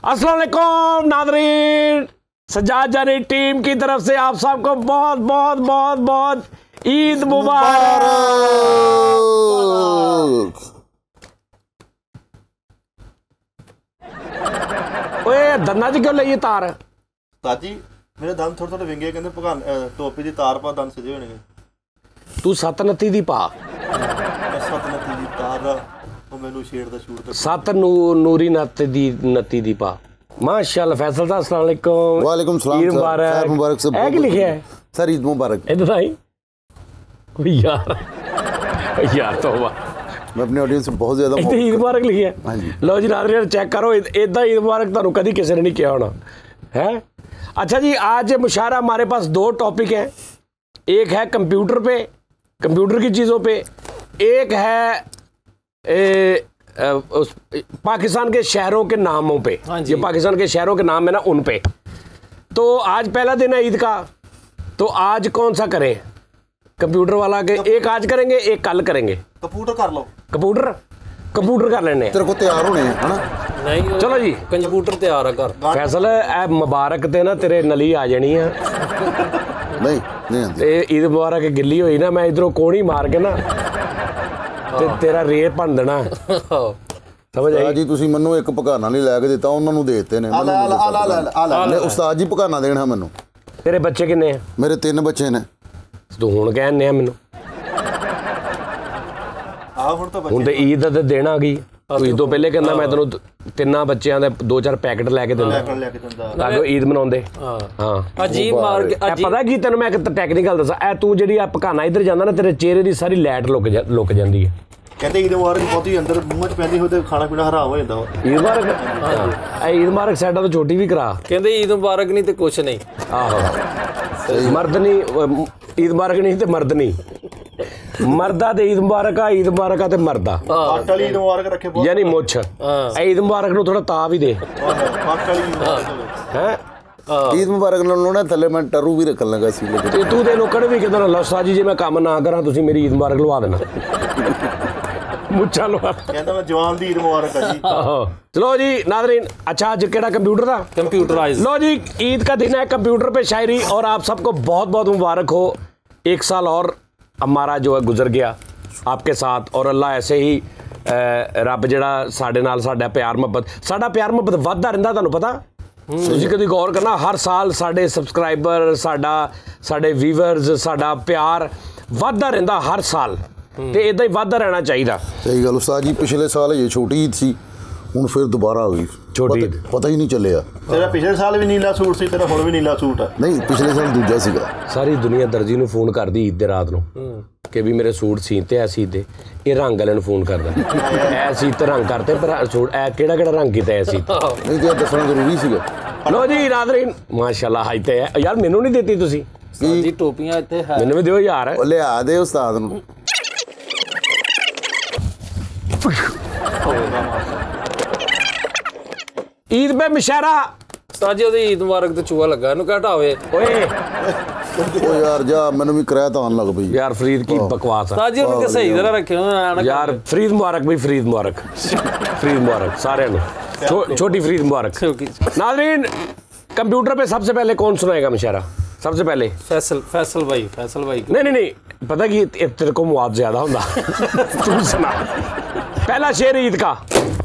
अस्सलाम वालेकुम नाज़रीन, सज्जाद जानी टीम की तरफ से आप सबको बहुत बहुत बहुत बहुत ईद मुबारक। ओए दन्ना जी क्यों लई तार? ताजी मेरे दंद थोड़े थोड़े विंगे कहंदे भगवान टोपी दी तार पा दंद सीधे होने। तू 7 29 दी पा 7 29 दी तार ਉਹ ਮੈਨੂੰ ਛੇੜ ਦਾ ਸ਼ੂਟ 7 ਨੂਰੀ नत्ती दी पा। माशाअल्लाह फैसल साहब अस्सलाम वालेकुम। वालेकुम सलाम ईद मुबारक। मुबारक सब। है कि लिखा है सर ईद मुबारक। इधर आई कोई यार तो मैं अपने ऑडियंस से बहुत ज्यादा इतनी ईद मुबारक लिखी है। हाँ जी। लो जी नाज़रीन चेक करो, इदा ईद मुबारक ਤੁਹਾਨੂੰ कभी किसी ने नहीं किया होना है। अच्छा जी, आज मुशायरा हमारे पास 2 टॉपिक हैं। एक है कंप्यूटर पे, कंप्यूटर की चीज़ों पे, एक है पाकिस्तान के शहरों के नामों पे। ये पाकिस्तान के शहरों के नाम है ना, उन पे। तो आज पहला दिन है ईद का, तो आज कौन सा करें? कंप्यूटर वाला के एक आज करेंगे, एक कल करेंगे। कंप्यूटर कर लो। कंप्यूटर कर लेने। तेरे को तैयार होने हैं ना? नहीं चलो जी, कंप्यूटर तैयार कर। फैसल ए मुबारक ते ना तेरे नली आ जानी है। नहीं ईद मुबारक गिल्ली हुई ना, मैं इधरों कोणी मार के ना ਤੇ ਤੇਰਾ ਰੇਟ ਭੰਨ ਦੇਣਾ। ਸਮਝ ਆਈ ਜੀ? ਤੁਸੀਂ ਮੈਨੂੰ ਇੱਕ ਪਕਾਨਾ ਨਹੀਂ ਲੈ ਕੇ ਦਿੱਤਾ, ਉਹਨਾਂ ਨੂੰ ਦੇ ਦਿੱਤੇ ਨੇ। ਲੈ ਉਸਤਾਦ ਜੀ ਪਕਾਨਾ ਦੇਣਾ ਮੈਨੂੰ। ਤੇਰੇ ਬੱਚੇ ਕਿੰਨੇ ਆ? ਮੇਰੇ 3 ਬੱਚੇ ਨੇ। ਤੂੰ ਹੁਣ ਕਹਿੰਨੇ ਆ ਮੈਨੂੰ? ਹੁਣ ਤੇ ਈਦ ਦਾ ਦਿਨ ਆ ਗਈ। ਤੂੰ ਈਦ ਤੋਂ ਪਹਿਲੇ ਕਹਿੰਦਾ ਮੈਂ ਤੈਨੂੰ 3 ਬੱਚਿਆਂ ਦੇ 2-4 ਪੈਕਟ ਲੈ ਕੇ ਦਿੰਦਾ ਤਾਂ ਕਿ ਈਦ ਮਨਾਉਂਦੇ। ਹਾਂ ਅਜੀਬ ਮਾਰ ਕੇ ਪਤਾ ਕੀ ਤੈਨੂੰ ਮੈਂ ਇੱਕ ਟੈਕਨੀਕਲ ਦੱਸਾਂ, ਇਹ ਤੂੰ ਜਿਹੜੀ ਆ ਪਕਾਨਾ ਇੱਧਰ ਜਾਂਦਾ ਨਾ, ਤੇਰੇ ਚਿਹਰੇ ਦੀ ਸਾਰੀ ਲਾਈਟ ਲੁਕ ਜਾਂਦੀ ਹੈ। ਕਹਿੰਦੇ ਈਦ ਮੁਬਾਰਕ ਬਹੁਤੀ ਅੰਦਰ ਮੂੰਹ 'ਚ ਪੈਂਦੀ ਹੋਏ ਤੇ ਖਾਣਾ ਪੀਣਾ ਹਰਾਮ ਹੋ ਜਾਂਦਾ। ਈਦ ਮੁਬਾਰਕ, ਈਦ ਮੁਬਾਰਕ ਸਾਡਾ ਤਾਂ ਛੋਟੀ ਵੀ ਕਰਾ। ਕਹਿੰਦੇ ਈਦ ਮੁਬਾਰਕ ਨਹੀਂ ਤੇ ਕੁਛ ਨਹੀਂ। ਆਹੋ ਮਰਦ ਨਹੀਂ, ਈਦ ਮੁਬਾਰਕ ਨਹੀਂ ਤੇ ਮਰਦ ਨਹੀਂ। ਮਰਦਾ ਤੇ ਈਦ ਮੁਬਾਰਕ ਆ, ਈਦ ਮੁਬਾਰਕ ਆ ਤੇ ਮਰਦਾ। ਪੱਟ ਵਾਲੀ ਈਦ ਮੁਬਾਰਕ ਰੱਖੇ ਬਹੁਤ, ਯਾਨੀ ਮੁੱਛ। ਈਦ ਮੁਬਾਰਕ ਨੂੰ ਥੋੜਾ ਤਾ ਵੀ ਦੇ। ਪੱਟ ਵਾਲੀ ਹੈ ਈਦ ਮੁਬਾਰਕ ਨਾਲ ਨਾ ਥੱਲੇ ਮੈਂ ਟਰੂ ਵੀ ਰੱਖਣ ਲੱਗਾ ਸੀ। ਤੇ ਤੂੰ ਦੇ ਨੌਕੜ ਵੀ ਕਿਦਾਂ ਨਾ ਲਸਾ ਜੀ, ਜੇ ਮੈਂ ਕੰਮ ਨਾ ਕਰਾਂ ਤੁਸੀਂ ਮੇਰੀ ਈਦ ਮੁਬਾਰਕ ਲਵਾ ਦੇਣਾ। ਮੁੱਛਾਂ ਲਵਾ। ਕਹਿੰਦਾ ਮੈਂ ਜਵਾਨ ਦੀ ਈਦ ਮੁਬਾਰਕ ਆ ਜੀ। चलो जी नाज़रीन, अच्छा आज केड़ा कंप्यूटर था? कंप्यूटराइज। लो जी, ईद का दिन है, कंप्यूटर पे शायरी, और आप सबको बहुत बहुत मुबारक हो। 1 साल और हमारा जो है गुजर गया आपके साथ, और अल्लाह ऐसे ही रब ਜਿਹੜਾ ਸਾਡੇ ਨਾਲ ਸਾਡਾ ਪਿਆਰ ਮੁਹੱਬਤ ਵੱਧਦਾ ਰਹਿੰਦਾ। ਤੁਹਾਨੂੰ ਪਤਾ, ਤੁਸੀਂ ਕਦੀ ਗੌਰ ਕਰਨਾ, ਹਰ ਸਾਲ ਸਾਡੇ ਸਬਸਕ੍ਰਾਈਬਰ, ਸਾਡੇ ਵੀਵਰਸ, ਸਾਡਾ ਪਿਆਰ ਵੱਧਦਾ ਰਹਿੰਦਾ ਹਰ ਸਾਲ, ਤੇ ਇਦਾਂ ਹੀ ਵੱਧਦਾ ਰਹਿਣਾ ਚਾਹੀਦਾ। ਸਹੀ ਗੱਲ ਉਸਤਾਦ ਜੀ। ਪਿਛਲੇ ਸਾਲ ਇਹ ਛੋਟੀ ਈਦ ਸੀ, ਹੁਣ ਫਿਰ ਦੁਬਾਰਾ ਆ ਗਈ ਛੋਟੀ ਈਦ। ਪਤਾ ਹੀ ਨਹੀਂ ਚੱਲਿਆ। ਤੇਰਾ ਪਿਛਲੇ ਸਾਲ ਵੀ ਨੀਲਾ ਸੂਟ ਸੀ, ਤੇਰਾ ਹੁਣ ਵੀ ਨੀਲਾ ਸੂਟ ਆ। ਨਹੀਂ, ਪਿਛਲੇ ਸਾਲ ਦੂਜਾ ਸੀਗਾ। ਸਾਰੀ ਦੁਨੀਆ ਦਰਜੀ ਨੂੰ ਫੋਨ ਕਰਦੀ ਈਦ ਦੇ ਰਾਤ ਨੂੰ ਕਿ ਵੀ ਮੇਰੇ ਸੂਟ ਸੀਤੇ ਐ ਸੀਤੇ। ਇਹ ਰੰਗ ਵਾਲਿਆਂ ਨੂੰ ਫੋਨ ਕਰਦਾ, ਐ ਸੀਤੇ ਰੰਗ ਕਰਤੇ, ਪਰ ਸੂਟ ਐ ਕਿਹੜਾ ਰੰਗ ਕੀਤਾ ਐ ਸੀ। ਨਹੀਂ ਤੇ ਦੱਸਣਾ ਜ਼ਰੂਰੀ ਸੀਗਾ। ਲੋ ਜੀ ਨਾਜ਼ਰੀਨ, ਮਾਸ਼ਾਅੱਲਾ ਹਾਈ ਤੇ ਯਾਰ ਮੈਨੂੰ ਨਹੀਂ ਦਿੱਤੀ ਤੁਸੀਂ ਜੀ ਟੋਪੀਆਂ ਇੱਥੇ ਹੈ, ਮੈਨੂੰ ਵੀ ਦਿਓ ਯਾਰ। ਉਹ ਲਿਆ ਦੇ ਉਸਤਾਦ ਨੂੰ। ईद पे मुशायरा। ਸਾਜੀ ਉਹਦੀ ਈਦ ਮੁਬਾਰਕ ਤੇ ਚੂਹਾ ਲੱਗਾ, ਇਹਨੂੰ ਕਹਿ ਹਟਾਵੇ। ਓਏ ਉਹ ਯਾਰ ਜਾ, ਮੈਨੂੰ ਵੀ ਕਿਰਾਇਆ ਤਾਂ ਆਉਣ ਲੱਗ ਪਈ यार फरीद की बकवास है ਸਾਜੀ ਉਹਨੂੰ ਸਹੀ ਤਰ੍ਹਾਂ ਰੱਖਿਓ यार। फरीद मुबारक भाई, फरीद मुबारक, फरीद मुबारक सारे छोटी फरीद मुबारक। नाज़रीन, कंप्यूटर पे सबसे पहले कौन सुनाएगा मुशायरा? सबसे पहले फैसल भाई। नहीं, पता कि तेरे को मुआवजा ज्यादा होगा। तू सुना पहला शेर ईद का।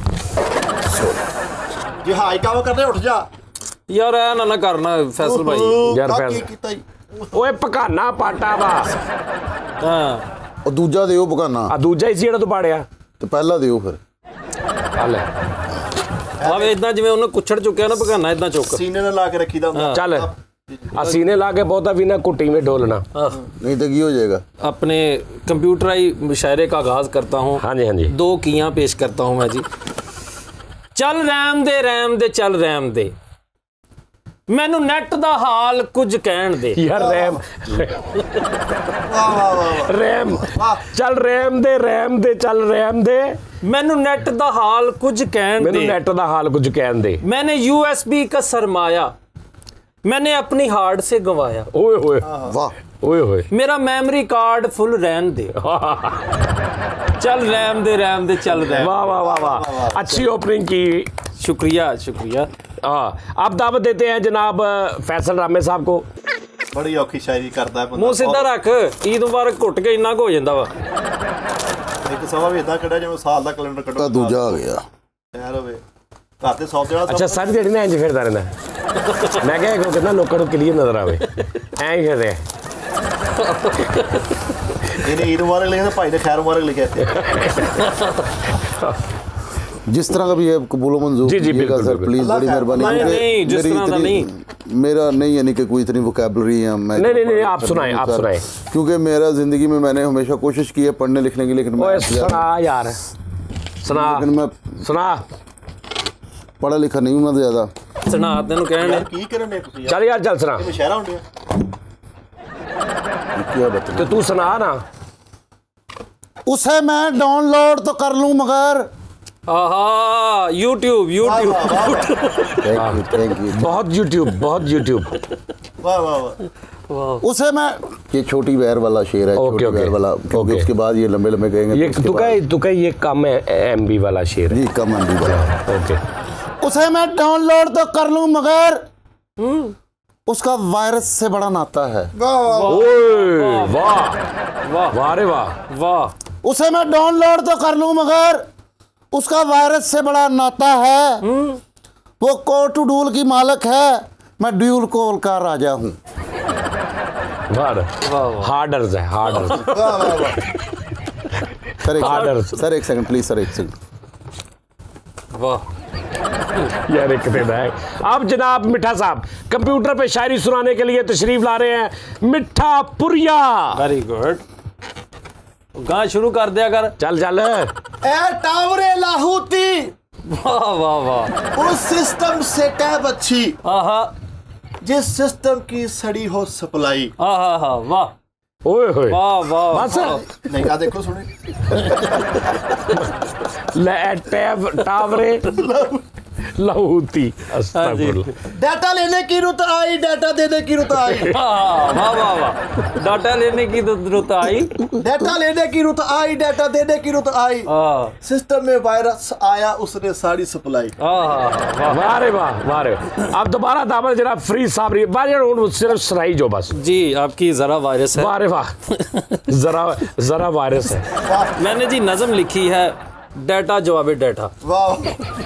ਜੇ ਹਾਈ ਕੰਮ ਕਰਦੇ ਉੱਠ ਜਾ ਯਾਰ, ਐ ਨਾ ਕਰਨਾ ਫੈਸਲ ਭਾਈ। ਯਾਰ ਕੀ ਕੀਤਾ ਜੀ? ਓਏ ਪਕਾਨਾ ਪਾਟਾ ਵਾ। ਹਾਂ, ਉਹ ਦੂਜਾ ਦਿਓ ਪਕਾਨਾ। ਆ ਦੂਜਾ ਹੀ ਸੀ ਜਿਹੜਾ ਤੂੰ ਪਾੜਿਆ, ਤੇ ਪਹਿਲਾ ਦਿਓ ਫਿਰ। ਆ ਲੈ ਆਵੇ ਇਦਾਂ ਜਿਵੇਂ ਉਹਨੇ ਕੁੱਛੜ ਚੁੱਕਿਆ ਨਾ ਪਕਾਨਾ, ਇਦਾਂ ਚੁੱਕ। ਸੀਨੇ ਨਾਲ ਲਾ ਕੇ ਰੱਖੀਦਾ ਹੁੰਦਾ। ਚੱਲ ਆ ਸੀਨੇ ਲਾ ਕੇ ਬਹੁਤਾ ਵੀ ना कुट्टी में ढोलना, नहीं तो की हो जाएगा। अपने कंप्यूटराई मुशायरे का आगाज करता हूँ। हाँ जी, हाँ जी। 2 कियां पेश करता हूँ मैं जी। चल रैम दे चल रैम दे, मैनू नैट दा हाल कुछ कहण दे। यार रैम रैम चल रैम दे चल रैम दे, मैनू नेट दा हाल कुछ कहण दे, मैनू नेट दा हाल कुछ कहण दे। मैंने USB का सरमाया मैंने अपनी हार्ड से गंवाया। ओए होए वाह, ओए होए, मेरा मेमोरी कार्ड फुल रहन दे। चल रैम दे चल रैम। वाह वाह वाह वाह, अच्छी ओपनिंग की। शुक्रिया शुक्रिया। हाँ, आप दावत देते हैं जनाब फैसल रामे साहब को। बड़ी औखी शायरी करता है बंदा। ਮੂੰਹ ਸਿੱਧਾ ਰੱਖ ਈਦ ਮੁਬਾਰਕ ਘੁੱਟ ਕੇ ਇੰਨਾ ਕੁ ਹੋ ਜਾਂਦਾ ਵਾ। ਇੱਕ ਸਵਾ ਵੀ ਇਦਾਂ ਕੱਢਿਆ ਜਿਵੇਂ ਸਾਲ ਦਾ ਕੈਲੰਡਰ ਕੱਢੋ। ਤਾਂ ਦੂਜਾ ਆ ਗਿਆ ਯਾਰ ਹੋਵੇ ਘਰ ਤੇ 100 ਜਿਹੜਾ ਅੱਛਾ ਸਾਰੀ ਦਿਹਾੜੀ ਨਾ ਇੰਜ ਫਿਰਦਾ ਰਹਿੰਦਾ। ਮੈਂ ਕਿਹਾ ਇਹ ਕਿੰਨਾ ਲੋਕਾਂ ਨੂੰ ਕਲੀਅਰ ਨਜ਼ਰ ਆਵੇ ਐਂ ਹੀ ਫਿਰਦੇ। ਇਹਨੇ ਈਦ ਮੁਬਾਰਕ ਲਿਖਿਆ ਤੇ ਭਾਈ ਨੇ ਖੈਰ ਮੁਬਾਰਕ ਲਿਖਿਆ ਇੱਥੇ। जिस तरह का भी है कबूल मंजूर जी, जी, कीजिएगा बिल्कुल, सर बिल्कुल। प्लीज, बड़ी मेहरबानी। नहीं, क्योंकि नहीं, जिस मेरी तरह का इतनी- मेरा नहीं यानी कि कोई इतनी वोकैबलरी है मैं नहीं, आप सुनाएं, आप सुनाएं। क्योंकि मेरा जिंदगी में मैंने हमेशा कोशिश की है पढ़ने लिखने की, लेकिन ओए मैं सुना यार सुना लेकिन मैं सुना पढ़ा लिखा नहीं हूं मैं ज्यादा। ਸੁਣਾ ਤੈਨੂੰ ਕਹਿਣ ਯਾਰ ਕੀ ਕਰਨ ਨੇ ਤੁਸੀਂ चल यार चल सुना ਇਹ ਸ਼ਹਿਰਾ ਹੁੰਦੇ क्या बता तो तू सुना ना। उसे मैं डाउनलोड तो कर लूं मगर ਆਹਾ YouTube थैंक यू बहुत YouTube ਵਾਹ वाह वाह। उसे मैं ये छोटी वैर वाला शेर है, ओके, छोटी ओके, वैर वाला, क्योंकि ओके। उसके बाद ये लंबे लंबे कहेंगे ये तो उसके तू का ये कम है MB वाला शेर है। जी कम अंडी वाला। ओके उसे मैं डाउनलोड तो कर लूं मगर उसका वायरस से बड़ा नाता है। ओए वाह ਵਾਹ वाह रे वाह। ਵਾਹ उसे मैं डाउनलोड तो कर लूं मगर उसका वायरस से बड़ा नाता है। वो कोटूडूल की मालक है, मैं ड्यूल कोल का राजा हूँ। हार्डर्स है हार्डर्स। सर एक सेकंड प्लीज, सर एक सेकंड। ਵਾਹ यार एक दिन है। अब जनाब मिठा साहब कंप्यूटर पे शायरी सुनाने के लिए तशरीफ ला रहे हैं। मिठा पुरिया ਵੈਰੀ ਗੁੱਡ ਗਾਂ ਸ਼ੁਰੂ ਕਰ ਦਿਆ ਕਰ। चल चल ए टावरे लाहौती ਵਾਹ ਵਾਹ ਵਾਹ उस सिस्टम से टैब अच्छी ਆਹਾ जिस सिस्टम की सड़ी हो सप्लाई। ਆਹਾ ਹਾ ਵਾਹ ओए होए ਵਾਹ ਵਾਹ बस नहीं आ देखो सुने ले टैब टावरे लहूती अस्तगफुरुल्लाह। डाटा लेने की रुत आई, डाटा देने की रुत आई। वाह वाह वाह डाटा लेने की तो जरूरत आई। डाटा लेने की रुत आई, डाटा देने की रुत आई। हाँ सिस्टम में वायरस आया, उसने सारी सप्लाई। वाह वाह रे वाह रे। अब दोबारा दामन जनाब फ्री साबरी बार सिर्फ सुनाई जो बस। जी आपकी जरा वायरस है। वाह रे वाह जरा वायरस है। मैंने जी नज़म लिखी है डाटा जवाबे डाटा। वाह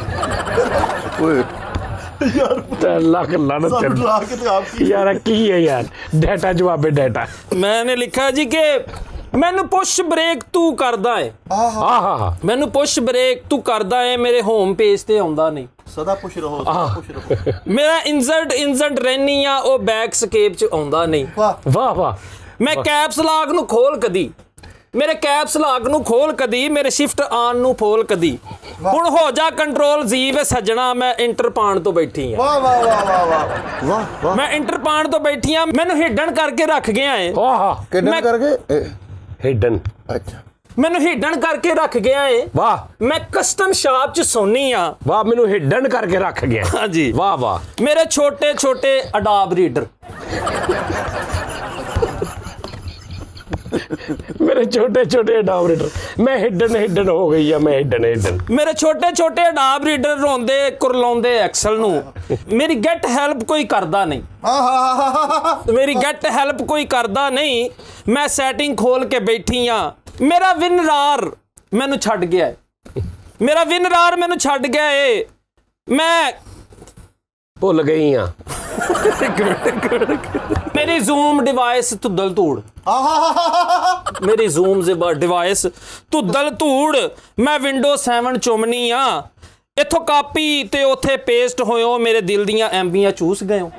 लाख लानत कर ला के तो आपकी यार की है यार डाटा जवाबे डाटा। मैंने लिखा जी कि मैनू पुश ब्रेक तू करदा है। हाँ मैनू पुश ब्रेक तू करदा है, मेरे होम पेज ते आउंदा नहीं। सदा खुश रहो, सदा खुश रहो। मेरा इंजर्ट रहनी आ ओ बैक स्केप च आउंदा नहीं। वाह वाह वाह मैं कैप्स लॉक नु खोल कदी, मेरे कैप्स लॉक नु खोल कदी, मेरे शिफ्ट ऑन नु फोल कदी। हुण हो जा कंट्रोल जी वे सजना, मैं इंटर पाण तो बैठी हां। वाह वाह वाह वाह वाह वाह वाह मैं इंटर पाण तो बैठी हां, मैनू हिडन करके रख गया है। वाह किडन मैं- करके हिडन अच्छा मैनू हिडन करके रख गया है। वाह मैं कस्टम शॉप च सोनी हां। वाह मैनू हिडन करके रख गया। हाँ जी वाह वाह मेरे छोटे छोटे अडाब रीडर, मेरे छोटे छोटे डावरेटर मैं हिडन हो गई है। मैं हिडन मेरे छोटे छोटे अडाब रीडर रोंदे कुरलाउंदे एक्सल नू। मेरी गेट हेल्प कोई करदा नहीं, मेरी गेट हेल्प कोई करदा नहीं। मैं सेटिंग खोल के बैठी हां, मेरा विनरार मैनू छड्ड गया है, मेरा विनरार मैनू छड्ड गया है। मैं भुल गई हाँ। मेरी जूम डिवाइस तुदल तूड़, मेरी जूम डिवाइस तुदल तूड़। मैं विंडो 7 चुमनी आ, इथों कापी ते उथे पेस्ट होयो, मेरे दिल दियां एमबीयां चूस गए हो।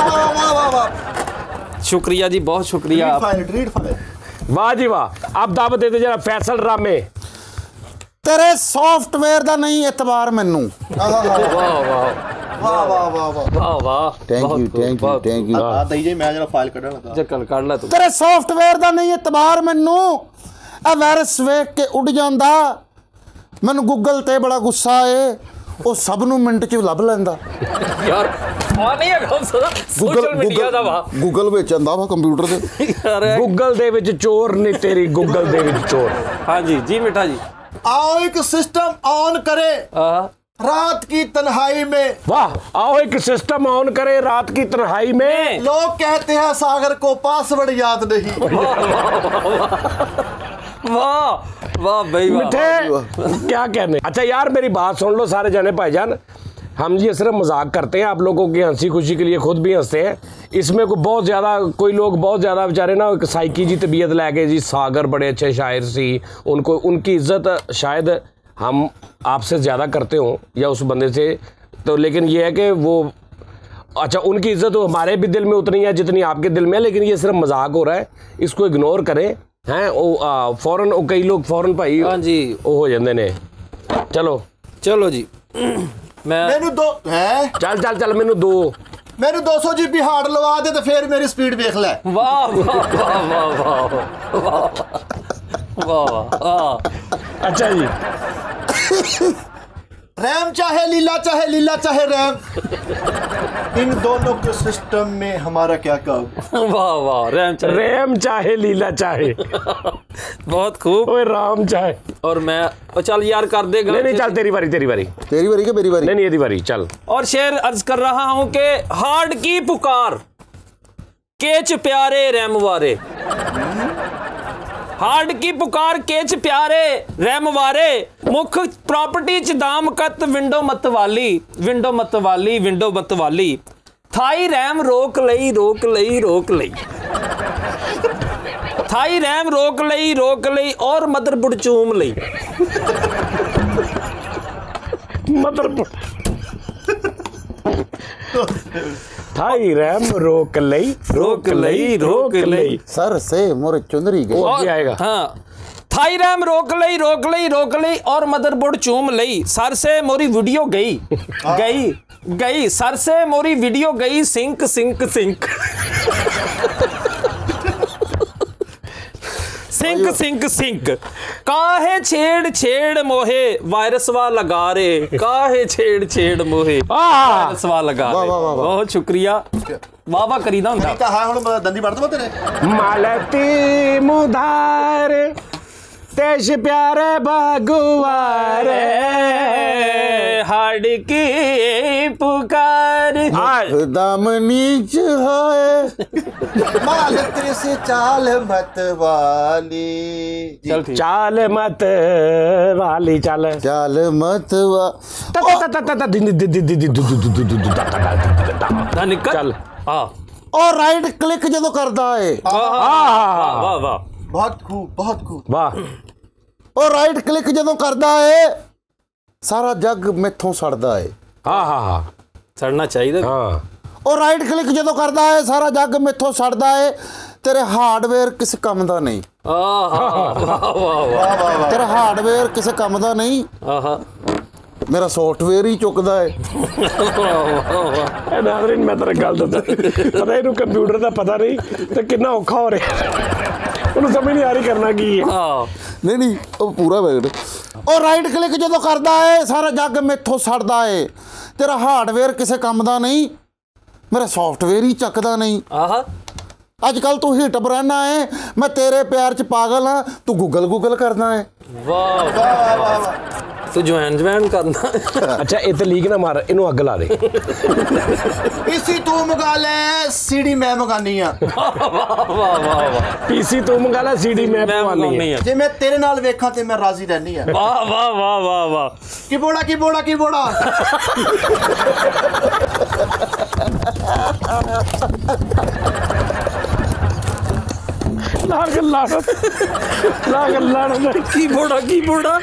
शुक्रिया जी, बहुत शुक्रिया। वाह जी वाह। आप दावत देते जरा फैसल रामे। तेरे सॉफ्टवेयर दा नहीं एतबार मैनू। वाह वाह वाह वाह वाह वाह वाह वाह थैंक यू आ दई जे मैं जरा फाइल कढण लगा। जकल काढ़ ला तू। तेरे सॉफ्टवेयर दा नहीं एतबार मैनू, आ वायरस वेख के उड़ जांदा। मैनू गूगल ते बड़ा गुस्सा है, ਉਹ ਸਭ ਨੂੰ ਮਿੰਟ 'ਚ ਲੱਭ ਲੈਂਦਾ। ਯਾਰ ਆ ਨਹੀਂ ਹੈਗਾ ਸੋਸ਼ਲ ਮੀਡੀਆ ਦਾ ਵਾ। ਗੂਗਲ ਵਿੱਚ ਆਂਦਾ ਵਾ ਕੰਪਿਊਟਰ ਤੇ। ਯਾਰ ਗੂਗਲ ਦੇ ਵਿੱਚ ਚੋਰ ਨਹੀਂ ਤੇਰੀ, ਗੂਗਲ ਦੇ ਵਿੱਚ ਚੋਰ। ਹਾਂਜੀ ਜੀ ਮਿੱਠਾ ਜੀ। आओ एक सिस्टम ऑन करे, रात की तन्हाई में। वाह, आओ एक सिस्टम ऑन करें रात की तन्हाई में। लोग कहते हैं सागर को पासवर्ड याद नहीं। वाह वाह भाई वाह। मिठे क्या कहने। अच्छा यार मेरी बात सुन लो सारे जने भाईजान, हम ये सिर्फ मजाक करते हैं, आप लोगों की हंसी खुशी के लिए खुद भी हंसते हैं। इसमें बहुत ज़्यादा कोई लोग बहुत ज़्यादा बेचारे ना साइकी जी तबीयत लैके जी सागर बड़े अच्छे शायर सी, उनको उनकी इज्जत शायद हम आपसे ज़्यादा करते हों या उस बंदे से, तो लेकिन ये है कि वो अच्छा उनकी इज्जत तो हमारे भी दिल में उतनी है जितनी आपके दिल में है, लेकिन ये सिर्फ मजाक हो रहा है, इसको इग्नोर करें हैं। फौरन कई लोग फौरन भाई हाँ जी वो हो जाते ने। चलो चलो जी मैनू दो है चल चल चल मैनू दो मैनू 200 GB हार्ड लवा दे तो फिर मेरी स्पीड देख ले। वाह वाह वाह वाह वाह वाह वाह। अच्छा जी रैम चाहे लीला चाहे रैम, इन दोनों के सिस्टम में हमारा क्या काम। वाह वाह रैम चाहे लीला चाहे बहुत खूब। ओए राम चाहे। और मैं चल यार कर देगा। नहीं चल तेरी बारी तेरी बारी क्या मेरी बारी? नहीं ये बारी चल। और शेर अर्ज कर रहा हूं कि हार्ड की पुकार केच प्यारे रैमवारे, हार्ड की पुकार केच प्यारे रैमवारे, मुख प्रॉपर्टी च दाम कत विंडो मतवाली, थाई रैम रोक लई, थाई रैम रोक लई और मदरबोर्ड चूम लई। थाई रैम रोक लई सर से मोर चुंदरी गई। और आएगा हाँ, थाई रैम रोक लई और मदरबोर्ड चूम लई, सर से मोरी वीडियो गई सर से मोरी वीडियो गई सिंक काहे छेड़ मोहे वायरसवा लगा रे, काहे छेड़ मोहे वायरसवा लगा रे। बहुत शुक्रिया। वाह करीदा हुंदा ਤਾਂ ਹਾਂ ਹੁਣ ਦੰਦੀ ਵੜ ਦਵਾਂ ਤੇਰੇ। मालती मुधार तेज प्यारे बागुआरे, हार्ड की पुकार दामनी है मालत से चाल मत वाली। चल ठीक। चाल मत वाली चाल धनिक चल हाँ और राइट क्लिक जो करता है वाह वाह बहुत खूब वाह। और राइट क्लिक जो करता है सारा जग मैथों सड़दा है। हाँ सड़ना चाहिए। हाँ और राइट क्लिक जो करता है सारा जग मैथों सड़दा है, तेरे हार्डवेयर किस काम दा नहीं। तेरा हार्डवेयर किस काम दा नहीं, मेरा सॉफ्टवेयर ही चुकदा है। नाज़रीन मैं तेरे गल दस्दा पता इनू कंप्यूटर दा पता नहीं तो कितना औखा हो रहा, उन्हें समझ नहीं आ रही करना की है। नहीं वो पूरा बैठ। और राइट क्लिक जो करता है सारा जग मैथों सड़दा है, तेरा हार्डवेयर किसी काम दा नहीं, मेरा सॉफ्टवेयर ही चकदा नहीं। अजकल तू हिट बराना है, मैं तेरे प्यार च पागल हाँ, तू गूगल करना है। तू ज्वाइन करना। अच्छा इतने लीक ना मार, इनू अग ला दे। पीसी तू मंगा ले सीडी मैं मंगानी आ। पीसी तू मंगा ले सीडी मैं मंगानी है। जे मैं तेरे नाल वेखां ते मैं राजी रहनी आ। वाह कीबोर्डा कीबोर्डा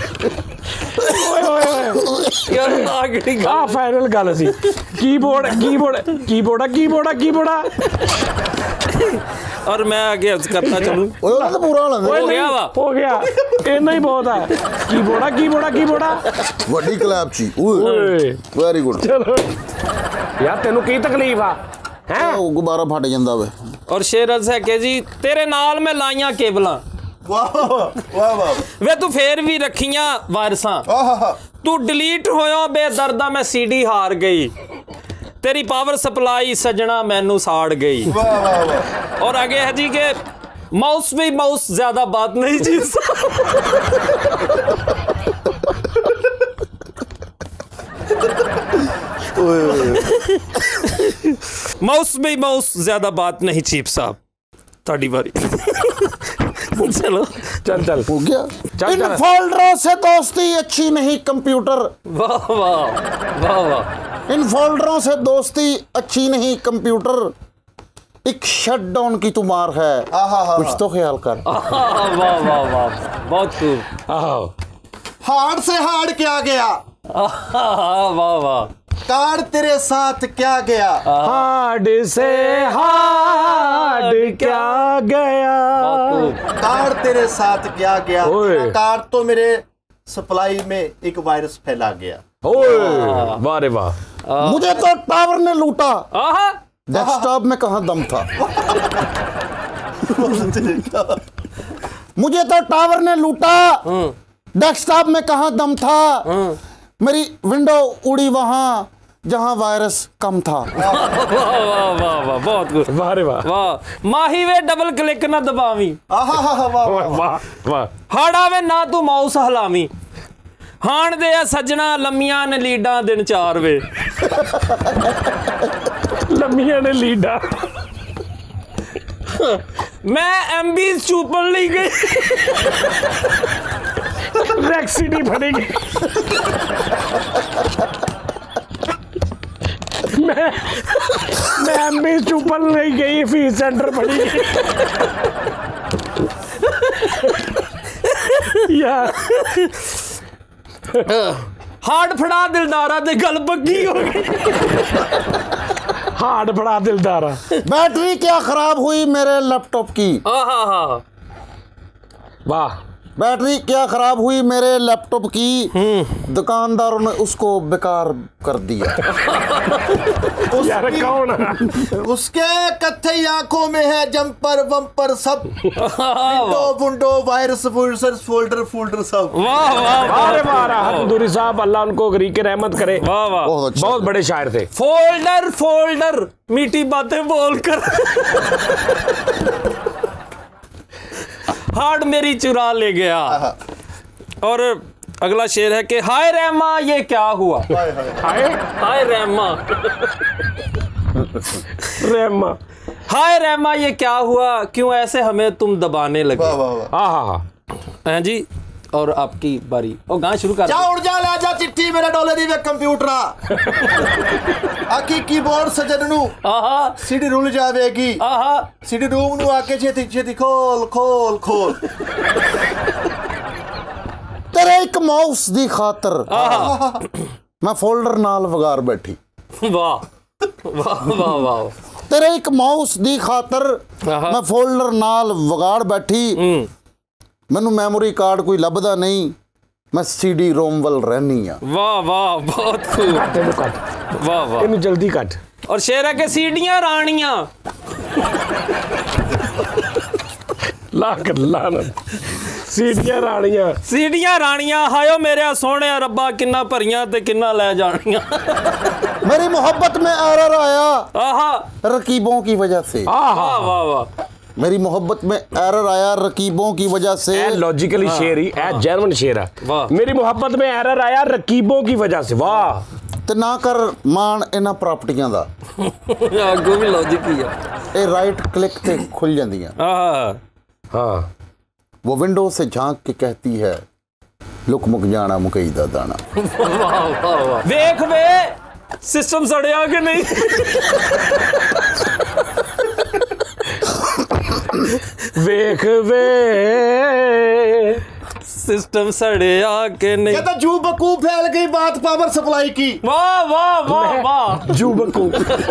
यार फाइनल गल सी कीबोर्डा। और मैं आगे करता चलूं। तो पूरा हो गया इतना ही बहुत है। कीबोर्डा वड्डी क्लैप ची। Very good. चलो यार तेनू की तकलीफ आ हैं, गुब्बारा फट जांदा वे। और शेर अर्ज है कि जी तेरे नाल मैं लाइयां केबलां, वाह वे तू फेर भी रखियां वायरसां, तू डिलीट होया बेदर्दा मैं सीडी हार गई, तेरी पावर सप्लाई सजना मैनू साड़ गई। और आगे है जी के माउस भी माउस ज्यादा बात नहीं जी। माउस में माउस ज्यादा बात नहीं चीफ साहब ताड़ी बारी चलो चल चल हो गया। चल, इन चल। फोल्डरों से दोस्ती अच्छी नहीं कंप्यूटर, वाह वाह वाह वाह इन फोल्डरों से दोस्ती अच्छी नहीं कंप्यूटर, एक शटडाउन की तू मार है, कुछ तो ख्याल कर। वाह वाह वाह बहुत खूब आओ हार्ड से हार्ड क्या गया, वाह वाह कार्ड तेरे साथ क्या गया, हार्ड से हार्ड क्या गया। कार्ड तेरे साथ क्या गया, ओए। कार्ड तो मेरे सप्लाई में एक वायरस फैला गया। ओए वाह रे वाह। मुझे तो टावर ने लूटा, आहा डेस्कटॉप में कहाँ दम था। मुझे तो टावर ने लूटा, डेस्कटॉप में कहाँ दम था, मेरी विंडो उड़ी वहां जहां वायरस कम था। वाह वाह वाह वाह बहुत खूब वाह रे वाह वाह माही वे डबल क्लिक ना दबावी वाह वाह। हाड़ा वे ना तू माउस हलावी हाण दे आ सजना लम्मियां ने लीडा दिन 4 वे लम्मिया ने लीडा। मैं एमबी चूपन ली गई रैक्सिडी भरेगी। मैं एमबी चुपल नहीं गई, फीस सेंटर पड़ी यार। हार्ड फड़ा दिलदारा दे गल पक्की हो गई। हार्ड बड़ा दिलदारा। बैटरी क्या खराब हुई मेरे लैपटॉप की, आहा वाह। बैटरी क्या खराब हुई मेरे लैपटॉप की, दुकानदारों ने उसको बेकार कर दिया। यार कौन है? उसके कत्थई आंखों में है जंपर वंपर सब, window window virus folder folder सब। वाह वाह अरे मारा हतुदूरी साहब, अल्लाह उनको गरीक रहमत करे। वाह वाह बहुत अच्छा। बहुत बड़े शायर थे। फोल्डर फोल्डर मीठी बातें बोलकर हार्ड मेरी चुरा ले गया। और अगला शेर है कि हाय रहमा ये क्या हुआ, हाय हाय रहमा रहमा। हाय रहमा ये क्या हुआ, क्यों ऐसे हमें तुम दबाने लगे। वाह वाह वाह। हाँ हैं जी और आपकी बारी। और गाना शुरू कर जा उड़ जा ले जा चिट्ठी मेरे डॉलर दी वे कंप्यूटरा आकी कीबोर्ड सजनू आहा सीडी रुल जावेगी आहा सीडी रूम नु आके छेती छेती खोल खोल खोल। तेरे एक माउस दी खातर मैं फोल्डर नाल वगार बैठी, वाह वाह वाह वाह। तेरे एक माउस दी खातर मैं फोल्डर नाल वगाड़ बैठी, मैनू मैमोरी कार्ड कोई लभदा नहीं, मैं सीडी रोम वल रहनी आ। वाह वाह बहुत खूब कट वाह वाह। इन्हें जल्दी कट। और शेर है के सीढ़ियां रानियां ला कर लानत। सीढ़ियां रानियां सीढ़ियां रानियां हायो मेरे सोने रब्बा किन्ना भरियां ते किन्ना ले जानियां। मेरी मोहब्बत में एरर आया आहा रकीबों की वजह से, आहा। वाह वाह वाह। मेरी मोहब्बत में एरर आया रकीबों की वजह से। ए लॉजिकली शेर ही ए जर्मन शेर है। वाह। मेरी मोहब्बत में एरर आया रकीबों की वजह से। वाह। ते ना कर मान इन्हां प्रॉपर्टियां दा, अगो भी लॉजिक ही है। ये राइट क्लिक ते खुल जांदियां। आहा हाँ वो विंडो से झांक के कहती है लुक मुक जाना मुकई दा दाना। वाह वाह वाह। देख वे सिस्टम सड़िया कि नहीं। वेख वे सिस्टम सड़िया के नहीं। कहता जू बकू फैल गई बात पावर सप्लाई की। वाह वाह वाह वाह। जू बकू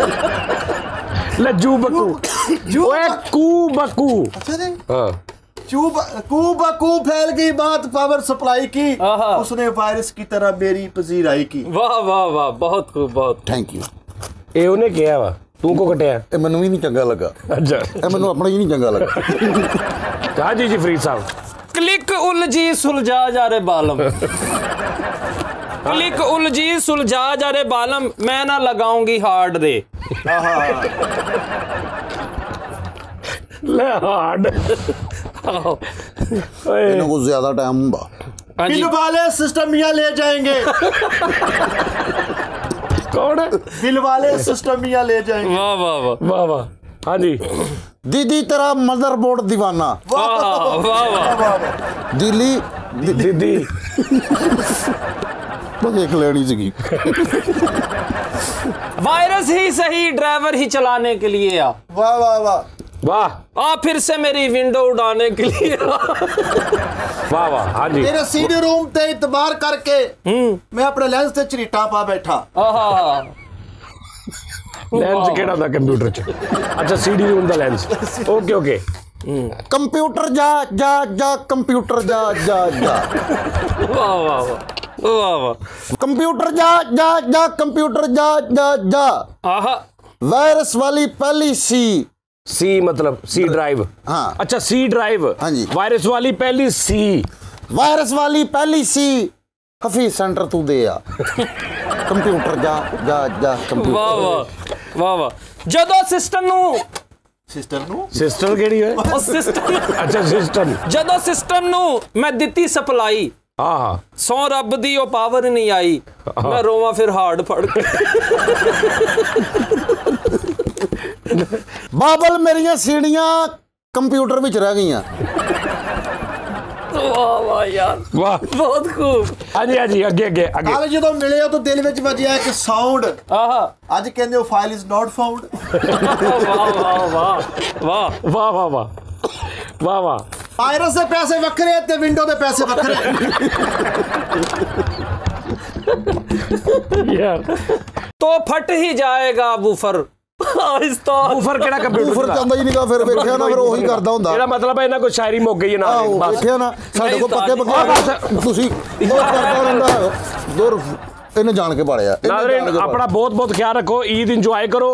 लज्जू बकू ओए कू बकू। हाँ कू बकू फैल गई बात पावर सप्लाई की, आहा। उसने वायरस की तरह मेरी पजीराई की। वाह वाह वाह बहुत खूब बहुत। Thank you. ये उन्हें किया वा तू को कटिया। ਇਹ ਮੈਨੂੰ ਵੀ ਨਹੀਂ ਚੰਗਾ ਲੱਗਾ, अच्छा ਇਹ ਮੈਨੂੰ ਆਪਣਾ ਹੀ ਨਹੀਂ ਚੰਗਾ ਲੱਗਾ। कहा जी फरीद साहब। क्लिक उलझी सुलझा जा रे बालम। क्लिक उलझी सुलझा जा रे बालम, मैं ना लगाऊंगी हार्ड दे। ले हार्ड ਇਹਨਾਂ ਕੋਲ ਜ਼ਿਆਦਾ ਟਾਈਮ ਹੁੰਦਾ। हाँ जी। इन वाले सिस्टम यहाँ ले जाएंगे। कौन है? दिल वाले सिस्टम मियां ले जाएंगे। वाह वाह वाह वाह वाह, हाँ जी। दीदी तेरा मदरबोर्ड दीवाना। वाह वाह वाह। दिल्ली दीदी बस एक लेनी सी। वायरस ही सही, ड्राइवर ही चलाने के लिए आ। वाह वाह वाह वाह आ फिर से मेरी विंडो उड़ाने के लिए आ। वाह वाह, हाँ जी। तेरे सीडी रूम ते इतबार करके मैं अपने लेंस ते चरीटा पा बैठा। आहा लेंस केड़ा था कंप्यूटर च? अच्छा, सीडी रूम दा लेंस। Okay okay. कंप्यूटर जा जा जा, कंप्यूटर जा जा जा, वाह वाह वाह वाह वाह। कंप्यूटर जा जा जा, कंप्यूटर जा जा जा। आहा वायरस वाली पहली सी मतलब सी ड्राइव। हाँ। अच्छा, सी ड्राइव। हाँ जी। वायरस वाली पहली सी। वायरस वाली पहली सी, हफीज सेंटर तू दे आ। कंप्यूटर जा जा जा, वाह कंप्यूटर। वाह वाह वाह। ਜਦੋਂ ਸਿਸਟਮ ਨੂੰ सिस्टर केड़ी है? ਉਹ ਸਿਸਟਮ अच्छा, सिस्टम। ਜਦੋਂ ਸਿਸਟਮ ਨੂੰ ਮੈਂ ਦਿੱਤੀ ਸਪਲਾਈ, हाँ हाँ। ਸੌ ਰੱਬ ਦੀ ਉਹ ਪਾਵਰ ਨਹੀਂ ਆਈ, ਮੈਂ ਰੋਵਾਂ ਫਿਰ ਹਾਰਡ ਫੜ ਕੇ। ਬਾਬਲ ਮੇਰੀਆਂ ਸੀੜੀਆਂ ਕੰਪਿਊਟਰ ਵਿੱਚ ਰਹਿ ਗਈਆਂ। ਵਾਹ ਵਾਹ ਯਾਰ, वाह, ਬਹੁਤ ਖੂਬ। हाँ जी हाँ जी, अगे अगे अगे। ਕੱਲ ਜਦੋਂ ਮਿਲੇ ਹੋ ਤਾਂ ਦਿਲ ਵਿੱਚ ਵੱਜਿਆ ਇੱਕ ਸਾਊਂਡ। ਆਹਾ ਅੱਜ ਕਹਿੰਦੇ ਹੋ ਫਾਈਲ ਇਜ਼ ਨਾਟ ਫਾਊਂਡ। ਵਾਹ ਵਾਹ ਵਾਹ ਵਾਹ। वाह वाह वाह वाह वाह। ਵਾਇਰਸ ਦੇ ਪੈਸੇ ਵੱਖਰੇ ਤੇ ਵਿੰਡੋ ਦੇ ਪੈਸੇ ਵੱਖਰੇ। यार, तो फट ही जाएगा वूफर आहिस्ता। ऊफर केड़ा कंप्यूटर ਉਫਰ दा? ਜਾਂਦਾ ਹੀ ਨਹੀਂਗਾ, ਫਿਰ ਵੇਖਿਆ ਨਾ, ਫਿਰ ਉਹੀ ਕਰਦਾ ਹੁੰਦਾ। ਇਹਦਾ ਮਤਲਬ ਹੈ ਇਹਨਾਂ ਕੋਈ ਸ਼ਾਇਰੀ ਮੁੱਕ ਗਈ ਹੈ ਨਾ। ਆਹੋ ਬਸ ਵੇਖਿਆ ਨਾ, ਸਾਡੇ ਕੋਲ ਪੱਕੇ ਪੱਕੇ ਤੁਸੀਂ ਉਹ ਕਰਦਾ ਰਹਿੰਦਾ ਦੁਰ। ਇਹਨੇ ਜਾਣ ਕੇ ਪਾਲਿਆ। ਨਾਜ਼ਰੀਨ, ਆਪਣਾ ਬਹੁਤ ਬਹੁਤ ਖਿਆਲ ਰੱਖੋ, ਈਦ ਇੰਜੋਏ ਕਰੋ,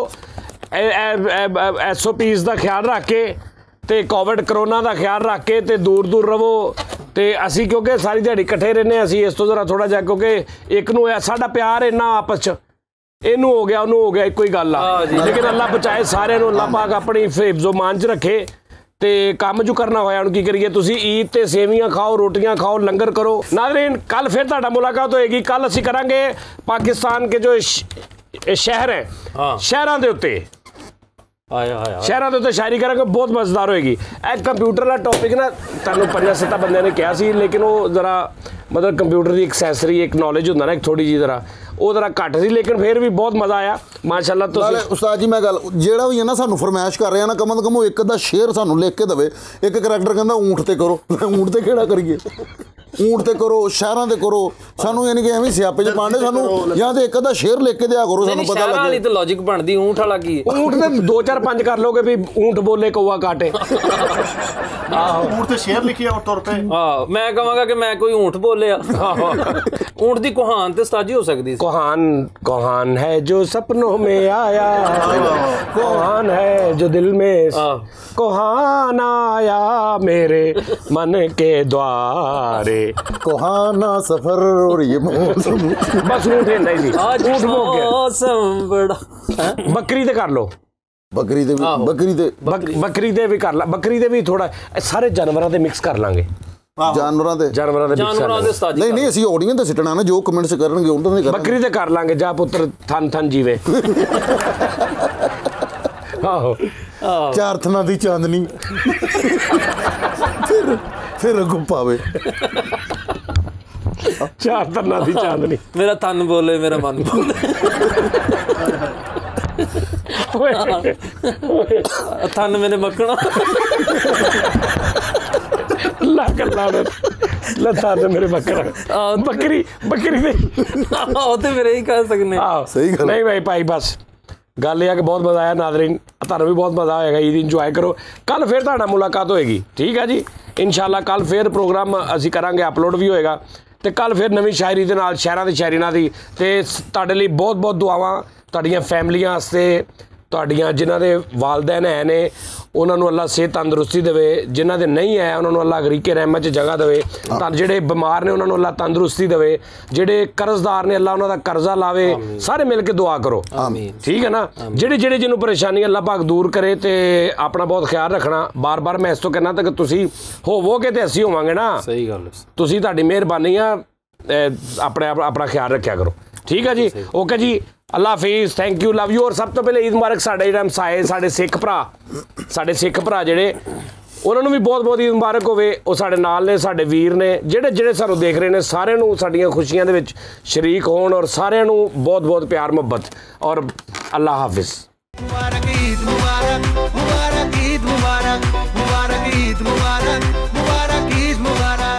SOPs ਦਾ ਖਿਆਲ ਰੱਖ ਕੇ ਤੇ ਕੋਵਿਡ ਕਰੋਨਾ ਦਾ ਖਿਆਲ ਰੱਖ ਕੇ ਤੇ ਦੂਰ ਦੂਰ ਰਵੋ। ਤੇ ਅਸੀਂ ਕਿਉਂਕਿ ਸਾਰੀ ਦਿਹਾੜੀ ਇਕੱਠੇ ਰਹਿੰਦੇ, ਅਸੀਂ ਇਸ ਤੋਂ ਜ਼ਰਾ ਥੋੜਾ ਜਿਹਾ, ਕਿਉਂਕਿ ਇੱਕ ਨੂੰ ਸਾਡਾ ਪਿਆਰ ਇੰਨਾ ਆਪਸ ਚ, ਇਹਨੂੰ ਹੋ ਗਿਆ ਉਹਨੂੰ ਹੋ ਗਿਆ, ਇੱਕੋ ਹੀ ਗੱਲ ਆ। ਲੇਕਿਨ ਅੱਲਾ ਬਚਾਏ ਸਾਰਿਆਂ ਨੂੰ, ਅੱਲਾ ਪਾਕ ਆਪਣੀ ਹਿਫਜ਼ੋ ਮਾਨ ਚ ਰੱਖੇ। ਤੇ ਕੰਮ ਜੋ ਕਰਨਾ ਹੋਇਆ ਹੁਣ ਕੀ ਕਰੀਏ। ਤੁਸੀਂ ਈਦ ਤੇ ਸੇਵੀਆਂ ਖਾਓ, ਰੋਟੀਆਂ ਖਾਓ, ਲੰਗਰ ਕਰੋ। ਨਾਜ਼ਰੀਨ, ਕੱਲ ਫਿਰ ਤੁਹਾਡਾ ਮੁਲਾਕਾਤ ਹੋਏਗੀ। ਕੱਲ ਅਸੀਂ ਕਰਾਂਗੇ ਪਾਕਿस्तान के जो शहर है, ਸ਼ਹਿਰਾਂ ਦੇ ਉੱਤੇ, ਸ਼ਹਿਰਾਂ ਦੇ ਉੱਤੇ ਸ਼ਾਇਰੀ ਕਰਾਂਗੇ, ਬਹੁਤ ਮਜ਼ੇਦਾਰ ਹੋਏਗੀ। ਇਹ ਕੰਪਿਊਟਰ ਦਾ ਟੌਪਿਕ ਨਾ ਤੁਹਾਨੂੰ 5-7 ਬੰਦਿਆਂ ਨੇ ਕਿਹਾ ਸੀ, ਲੇਕਿਨ ਉਹ ਜ਼ਰਾ ਮਤਲਬ ਕੰਪਿਊਟਰ ਦੀ ਐਕਸੈਸਰੀ, ਇੱਕ ਨੌਲੇਜ ਹੁੰਦਾ ਨਾ, ਇੱਕ ਥੋੜੀ ਜਿਹੀ ਜ਼ਰਾ ਉਹ ਜ਼ਰਾ ਘੱਟ ਸੀ, ਲੇਕਿਨ ਫਿਰ ਵੀ ਬਹੁਤ ਮਜ਼ਾ ਆਇਆ ਮਾਸ਼ਾਅੱਲਾ। ਨਾਲੇ ਤੁਸੀਂ ਉਸਤਾਦ ਜੀ, ਮੈਂ ਗੱਲ ਜਿਹੜਾ ਵੀ ਹੈ ਨਾ ਸਾਨੂੰ ਫਰਮਾਇਸ਼ ਕਰ ਰਿਹਾ ਨਾ, ਕਮ ਤੋਂ ਕਮ ਉਹ ਇੱਕ ਅੱਧਾ ਸ਼ੇਰ ਸਾਨੂੰ ਲਿਖ ਕੇ ਦੇਵੇ। ਇੱਕ ਕਰੈਕਟਰ ਕਹਿੰਦਾ ਊਂਠ ਤੇ ਕਰੋ, ਊਂਠ ਤੇ ਕਿਹੜਾ ਕਰੀਏ, ਊਂਠ ਤੇ ਕਰੋ, ਸ਼ਹਿਰਾਂ ਤੇ ਕਰੋ। ਸਾਨੂੰ ਯਾਨੀ ਕਿ ਐਵੇਂ ਸਿਆਪੇ ਚ ਪਾਉਂਦੇ, ਸਾਨੂੰ ਜਾਂ ਤੇ ਇੱਕ ਅੱਧਾ ਸ਼ੇਰ ਲਿਖ ਕੇ ਦਿਆ ਕਰੋ, ਸਾਨੂੰ ਪਤਾ ਸ਼ਹਿਰਾਂ ਵਾਲੀ ਲੱਗੇ। ਤਾਂ ਲੌਜਿਕ ਬਣਦੀ, ਊਂਠ ਵਾਲਾ ਕੀ ਹੈ? ਊਂਠ ਦੇ 2-4-5 ਕਰ ਲੋਗੇ ਵੀ ਊਂਠ ਬੋਲੇ ਕੌਆ ਕਾਟੇ। ਊਂਠ ਤੇ ਸ਼ੇਰ ਲਿਖਿਆ ਉਹ ਤੁਰ ਪਏ। ਹਾਂ, ਮੈਂ ਕਹਾਂਗਾ ਕਿ ਮੈਂ ਕੋਈ ਊਂਠ ਬੋਲਿਆ। ਊਂਠ ਦੀ ਕੁਹਾਨ ਤੇ ਸਤਾਜੀ ਹੋ ਸਕਦੀ ਸੀ। कोहान है जो सपनों में आया, कोहान है जो दिल में, कोहान आया मेरे मन के द्वारे। कोहाना सफर और ये मौसम। बस ऊँट नहीं जी, आज ऊँट हो गया। मौसम बड़ा बकरी ते कर लो, बकरी दे बकरी दे भी कर ला, बकरी दे भी थोड़ा सारे जानवरों दे मिक्स कर लांगे। ਜਾਨਵਰਾਂ ਦੇ ਜਾਨਵਰਾਂ ਦੇ ਸਤਾਜੀ। ਨਹੀਂ ਅਸੀਂ ਆਡੀਅנס ਤੇ ਸਿੱਟਣਾ ਨਾ, ਜੋ ਕਮੈਂਟਸ ਕਰਨਗੇ ਉਹਨਾਂ ਦੇ ਕਰਾਂਗੇ। बकरी ते कर लांगे, जा पुत्र थन थन जीवे। आहो, ਚਾਰ ਥਣਾ ਦੀ ਚਾਂਦਨੀ ਫਿਰ ਅੱਗੋਂ ਪਾਵੇ। चार थना दी चांदनी। मेरा तन बोले मेरा मन बोले। तन मैंने मक्खना लता मेरे बकरा बकरी बकरी ते मेरे ही कह सकने। सही गल नहीं भाई भाई बस गल यह कि बहुत मज़ा आया। नाज़रीन, ਤੁਹਾਨੂੰ भी बहुत मज़ा आएगा। ईद इंजॉय करो। कल फिर ਤੁਹਾਡਾ मुलाकात होएगी, ठीक है जी। इंशाल्लाह कल फिर प्रोग्राम ਅਸੀਂ ਕਰਾਂਗੇ, अपलोड भी होएगा। ਤੇ ਕੱਲ ਫਿਰ ਨਵੀਂ ਸ਼ਾਇਰੀ ਦੇ ਨਾਲ, ਸ਼ਹਿਰਾਂ ਦੀ ਸ਼ਾਇਰੀ ਨਾਲ ਦੀ। ਤੇ ਤੁਹਾਡੇ ਲਈ ਬਹੁਤ ਬਹੁਤ ਦੁਆਵਾਂ, ਤੁਹਾਡੀਆਂ ਫੈਮਲੀਆਂ ਵਾਸਤੇ, ਤੁਹਾਡੀਆਂ ਜਿਨ੍ਹਾਂ ਦੇ ਵਾਲਦੈਨ ਹੈ ਨੇ ਉਹਨਾਂ ਨੂੰ ਅੱਲਾ ਸਿਹਤ ਤੰਦਰੁਸਤੀ ਦੇਵੇ, ਜਿਨ੍ਹਾਂ ਦੇ ਨਹੀਂ ਹੈ ਉਹਨਾਂ ਨੂੰ ਅੱਲਾ ਗਰੀਕੇ ਰਹਿਮਤ 'ਚ ਜਗ੍ਹਾ ਦੇਵੇ, ਤਾਂ ਜਿਹੜੇ ਬਿਮਾਰ ਨੇ ਉਹਨਾਂ ਨੂੰ ਅੱਲਾ ਤੰਦਰੁਸਤੀ ਦੇਵੇ, ਜਿਹੜੇ ਕਰਜ਼ਦਾਰ ਨੇ ਅੱਲਾ ਉਹਨਾਂ ਦਾ ਕਰਜ਼ਾ ਲਾਵੇ। ਸਾਰੇ ਮਿਲ ਕੇ ਦੁਆ ਕਰੋ, ਠੀਕ ਹੈ ਨਾ। ਜਿਹੜੀ ਜਿਹਨੂੰ ਪਰੇਸ਼ਾਨੀ ਅੱਲਾ ਪਾਕ ਦੂਰ ਕਰੇ। ਤੇ ਆਪਣਾ ਬਹੁਤ ਖਿਆਲ ਰੱਖਣਾ। ਬਾਰ-ਬਾਰ ਮੈਂ ਇਸ ਤੋਂ ਕਹਿਣਾ ਤਾਂ ਕਿ ਤੁਸੀਂ ਹੋਵੋਗੇ ਤੇ ਅਸੀਂ ਹੋਵਾਂਗੇ ਨਾ। ਸਹੀ ਗੱਲ ਹੈ। ਤੁਸੀਂ, ਤੁਹਾਡੀ ਮਿਹਰਬਾਨੀ ਆ, ਆਪਣਾ ਖਿਆਲ ਰੱਖਿਆ ਕਰੋ, ठीक है जी, ओके जी, अल्लाह हाफिज़, थैंक यू, लव यू। और सब तो पहले ईद मुबारक साढ़े ਜਿਹੜੇ ਹਮਸਾਏ ਸਾਡੇ ਸਿੱਖ ਭਰਾ ਜਿਹੜੇ ਉਹਨਾਂ ਨੂੰ ਵੀ ਬਹੁਤ ਈਦ ਮੁਬਾਰਕ ਹੋਵੇ। ਉਹ ਸਾਡੇ ਨਾਲ ਨੇ, ਸਾਡੇ ਵੀਰ ਨੇ, ਜਿਹੜੇ ਸਾਨੂੰ ਦੇਖ ਰਹੇ ਨੇ, ਸਾਰਿਆਂ ਨੂੰ ਸਾਡੀਆਂ ਖੁਸ਼ੀਆਂ ਦੇ ਵਿੱਚ ਸ਼ਰੀਕ ਹੋਣ ਔਰ ਸਾਰਿਆਂ ਨੂੰ ਬਹੁਤ ਪਿਆਰ ਮੁਹੱਬਤ ਔਰ ਅੱਲਾ ਹਾਫਿਜ਼। मुबारक ईद मुबारक, मुबारक ईद मुबारक, मुबारक ईद मुबारक, मुबारक ईद मुबारक।